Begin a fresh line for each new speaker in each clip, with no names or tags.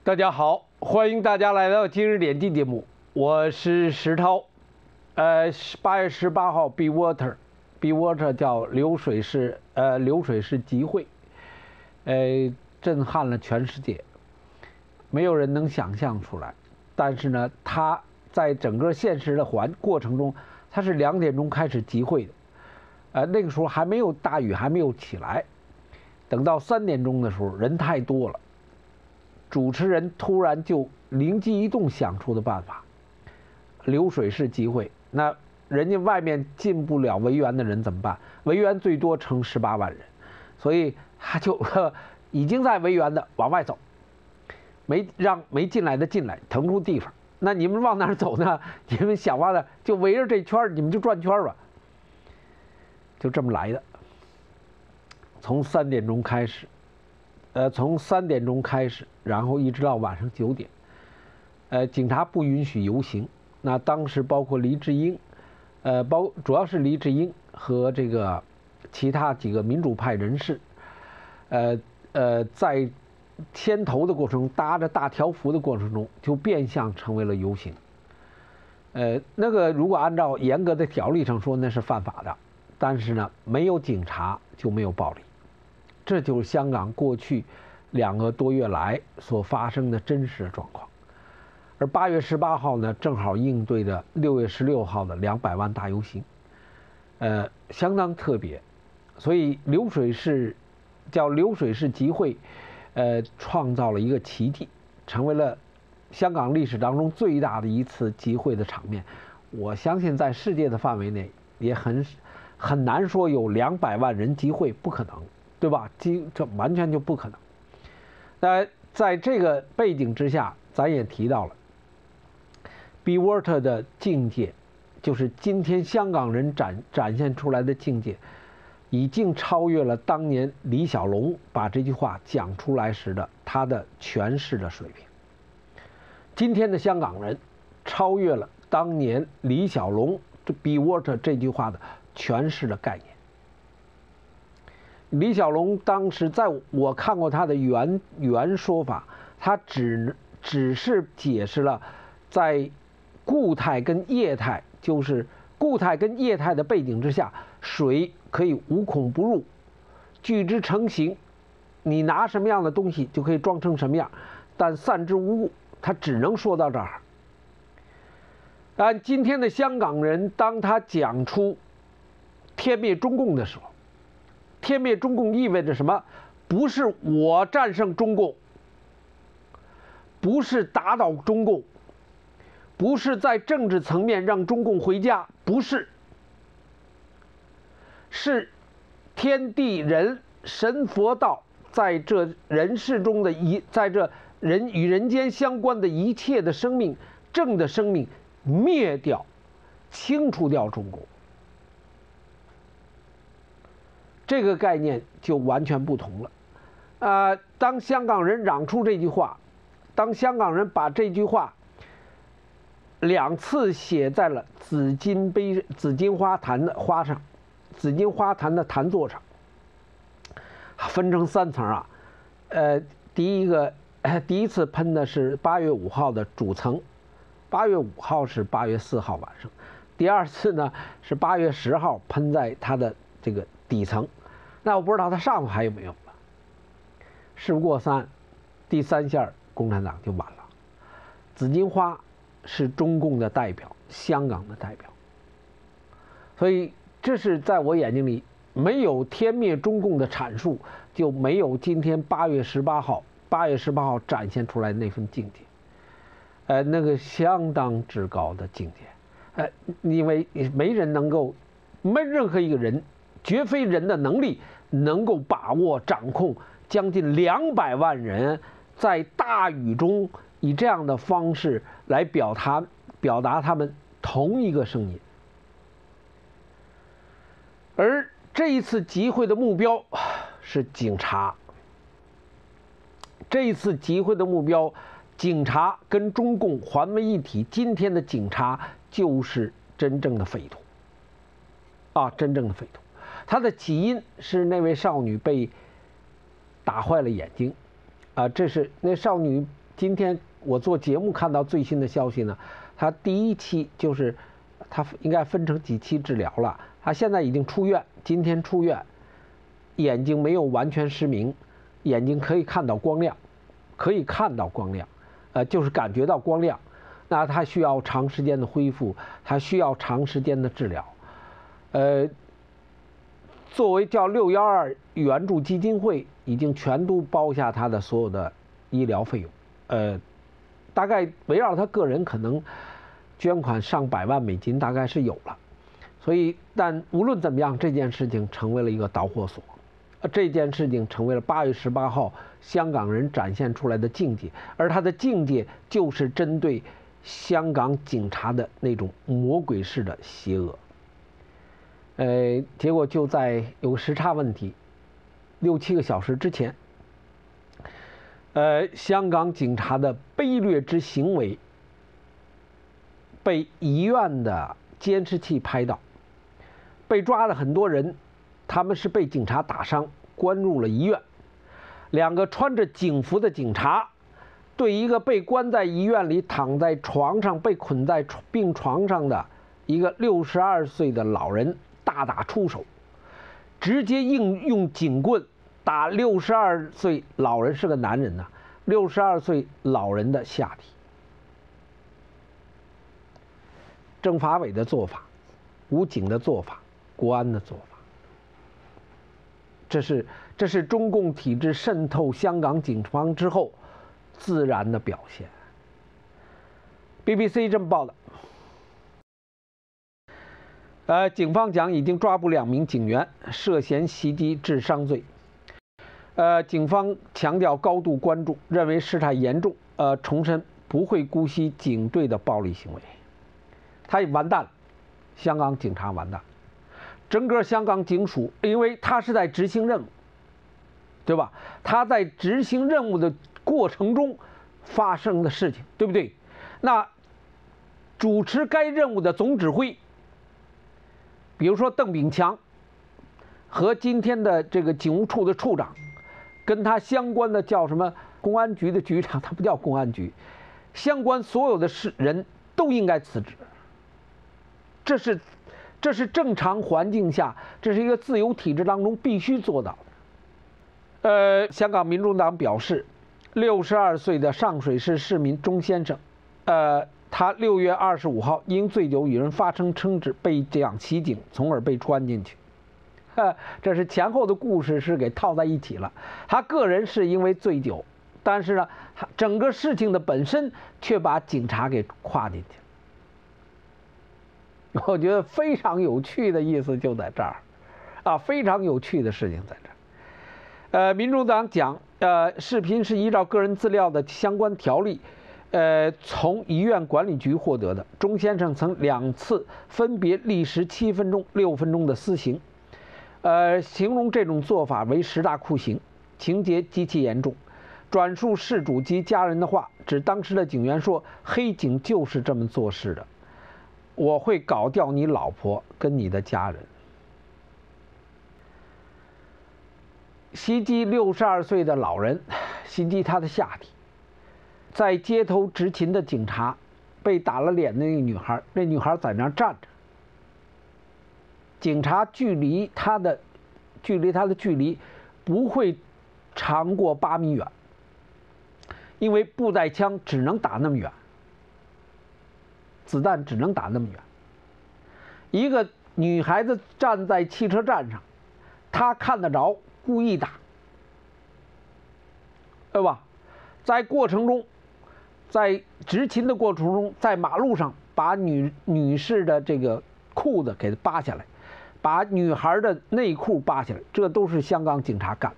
大家好，欢迎大家来到今日点击节目，我是石涛。8月18号 ，Be Water，Be Water 叫流水式集会，震撼了全世界，没有人能想象出来。但是呢，它在整个现实的过程中，它是2点钟开始集会的，那个时候还没有大雨，还没有起来。等到3点钟的时候，人太多了。主持人突然就灵机一动想出的办法，流水式集会。那人家外面进不了维园的人怎么办？维园最多乘18万人，所以他就已经在维园的往外走，让没进来的进来，腾出地方。那你们往哪儿走呢？你们想法的就围着这圈，你们就转圈吧。就这么来的。从3点钟开始。从3点钟开始，然后一直到晚上9点，警察不允许游行。那当时包括黎智英，主要是黎智英和这个其他几个民主派人士，在牵头的过程中，搭着大条幅的过程中，就变相成为了游行。那个如果按照严格的条例上说，那是犯法的，但是呢，没有警察就没有暴力。这就是香港过去2个多月来所发生的真实的状况，而8月18号呢，正好应对着6月16号的200万大游行，相当特别，所以流水式集会，创造了一个奇迹，成为了香港历史当中最大的一次集会的场面。我相信在世界的范围内也很难说有200万人集会，不可能。对吧？这完全就不可能。那在这个背景之下，咱也提到了 ，Be Water 的境界，就是今天香港人展现出来的境界，已经超越了当年李小龙把这句话讲出来时的他的诠释的水平。今天的香港人超越了当年李小龙这 Be Water 这句话的诠释的概念。李小龙当时在我看过他的原说法，他只是解释了在固态跟液态，就是固态跟液态的背景之下，水可以无孔不入，聚之成形，你拿什么样的东西就可以装成什么样，但散之无物，他只能说到这儿。但今天的香港人，当他讲出天灭中共的时候，天灭中共意味着什么？不是我战胜中共，不是打倒中共，不是在政治层面让中共回家，不是，是天地人神佛道在这人世中的在这人与人间相关的一切的生命，正的生命灭掉，清除掉中共。这个概念就完全不同了，当香港人嚷出这句话，当香港人把这句话2次写在了紫金花坛的坛座上，分成3层啊，第一次喷的是8月5号的主层，8月5号是8月4号晚上，第2次呢是8月10号喷在它的这个底层。那我不知道他上头还有没有了。事不过3，第3下共产党就完了。紫金花是中共的代表，香港的代表，所以这是在我眼睛里，没有天灭中共的阐述，就没有今天8月18号展现出来的那份境界，那个相当之高的境界，因为没任何一个人。绝非人的能力能够把握掌控将近200万人在大雨中以这样的方式来表达他们同一个声音。而这一次集会的目标是警察，这一次集会的目标，警察跟中共混为一体。今天的警察就是真正的匪徒，真正的匪徒。它的起因是那位少女被打坏了眼睛，这是那少女今天我做节目看到最新的消息呢，他第1期就是他应该分成几期治疗了，他现在已经出院，今天出院，眼睛没有完全失明，眼睛可以看到光亮，就是感觉到光亮。那他需要长时间的恢复，他需要长时间的治疗。作为叫612援助基金会已经全都包下他的所有的医疗费用，大概围绕他个人可能捐款上百万美金大概是有了。所以但无论怎么样，这件事情成为了一个导火索，这件事情成为了8月18号香港人展现出来的境界，而他的境界就是针对香港警察的那种魔鬼式的邪恶。结果就在有个时差问题，6、7个小时之前，香港警察的卑劣之行为被医院的监视器拍到，被抓的很多人，他们是被警察打伤，关入了医院。2个穿着警服的警察对一个被关在医院里躺在床上被捆在病床上的一个62岁的老人大打出手，直接用警棍打62岁老人，是个男人呐，62岁老人的下体。政法委的做法，武警的做法，国安的做法，这是中共体制渗透香港警方之后自然的表现。BBC 这么报道。警方讲已经抓捕2名警员，涉嫌袭击致伤罪。警方强调高度关注，认为事态严重，重申不会姑息警队的暴力行为。他也完蛋了，香港警察完蛋，整个香港警署，因为他是在执行任务，对吧？他在执行任务的过程中发生的事情，对不对？那主持该任务的总指挥，比如说邓炳强和今天的这个警务处的处长，跟他相关的叫什么公安局的局长，他不叫公安局，相关所有的人都应该辞职。这是正常环境下，这是一个自由体制当中必须做到的。香港民众党表示，62岁的上水市市民钟先生，他6月25号因醉酒与人发生争执被讲袭警，从而被关进去。这是前后的故事是给套在一起了。他个人是因为醉酒，但是呢，整个事情的本身却把警察给跨进去。我觉得非常有趣的意思就在这儿，非常有趣的事情在这儿。民主党讲，视频是依照个人资料的相关条例，从医院管理局获得的。钟先生曾2次分别历时7分钟、6分钟的私刑，形容这种做法为10大酷刑，情节极其严重。转述事主及家人的话，指当时的警员说：“黑警就是这么做事的。我会搞掉你老婆跟你的家人。”袭击62岁的老人，袭击他的下体，在街头执勤的警察被打了脸的那个女孩，那女孩在那儿站着，警察距离他的距离不会长过8米远，因为步带枪只能打那么远，子弹只能打那么远。一个女孩子站在汽车站上，她看得着，故意打，对吧？在过程中，在执勤的过程中，在马路上把女士的这个裤子给扒下来，把女孩的内裤扒下来，这都是香港警察干。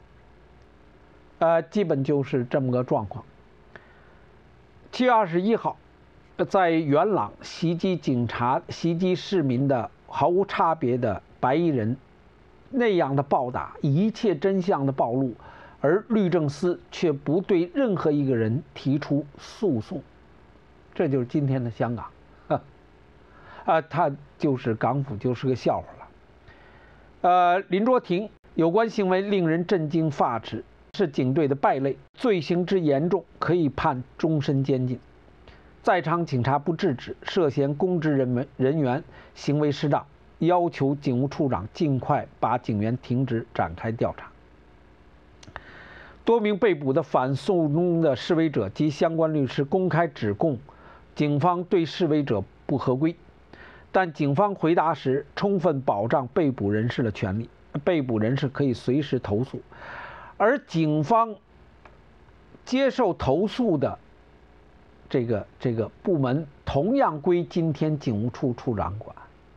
基本就是这么个状况。7月21号。在元朗袭击市民的毫无差别的白衣人，那样的暴打，一切真相的暴露，而律政司却不对任何一个人提出诉讼，这就是今天的香港。他就是港府就是个笑话了。林卓廷有关行为令人震惊发指， 是警队的败类，罪行之严重，可以判终身监禁。在场警察不制止，涉嫌公职人员行为失当，要求警务处长尽快把警员停职，展开调查。多名被捕的反送中的示威者及相关律师公开指控警方对示威者不合规，但警方回答时充分保障被捕人士的权利，被捕人士可以随时投诉，而警方接受投诉的这个部门同样归今天警务处处长管，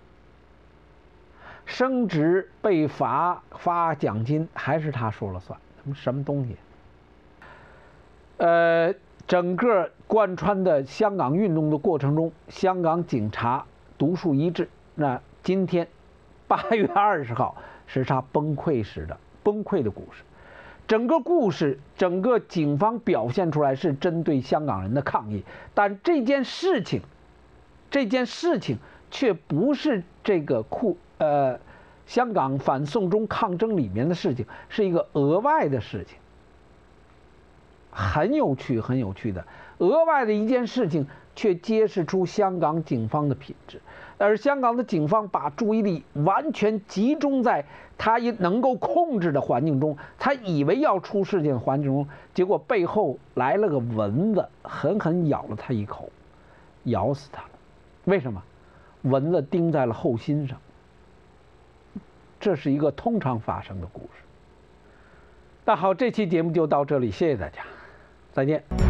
升职被罚发奖金还是他说了算，什么东西？整个贯穿的香港运动的过程中，香港警察独树一帜。那今天8月20号是他崩溃的故事。整个故事，整个警方表现出来是针对香港人的抗议，但这件事情却不是这个香港反送中抗争里面的事情，是一个额外的事情，很有趣的额外的一件事情，却揭示出香港警方的品质。而香港的警方把注意力完全集中在他能够控制的环境中，他以为要出事情的环境中，结果背后来了个蚊子，狠狠咬了他一口，咬死他了。为什么？蚊子叮在了后心上。这是一个通常发生的故事。那好，这期节目就到这里，谢谢大家，再见。